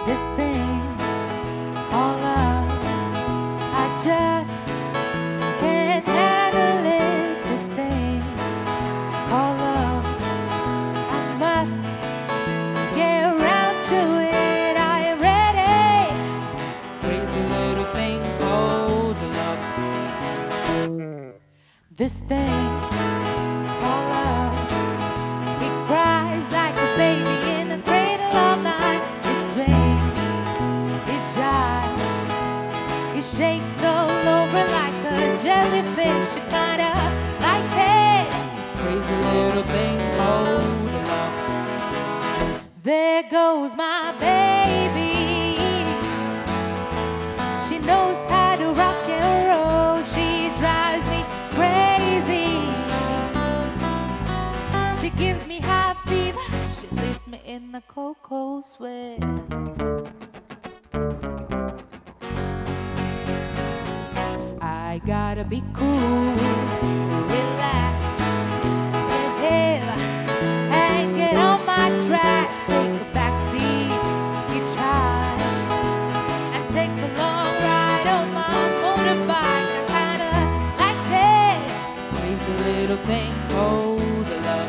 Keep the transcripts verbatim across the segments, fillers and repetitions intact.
This thing called love, I just can't handle it. This thing called love, I must get around to it. I am ready. Crazy little thing called love. This thing called love, it cries like a baby in a cradle all night. It swings, it jives, it shakes all over like a jellyfish. You kinda like it. Crazy little thing called love. There goes my baby. She knows how to rock and roll. She drives me crazy. She gives me high fever. She leaves me in the cold, cold sweat. I gotta be cool, relax, inhale, and get on my tracks. Take a backseat, hitchhike, and take a long ride on my motorbike. I kinda like it. Crazy little thing called love.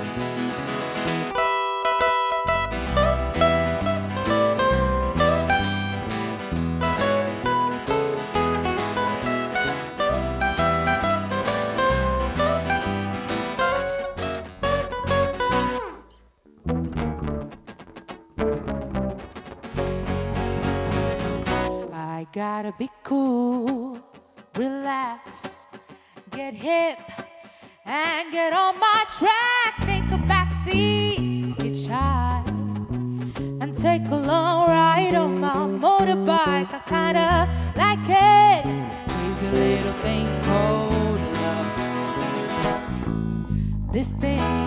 I gotta be cool, relax, get hip, and get on my tracks. Take a backseat, hitchhike, and take a long ride on my motorbike. I kinda like it. Crazy little thing called love. This thing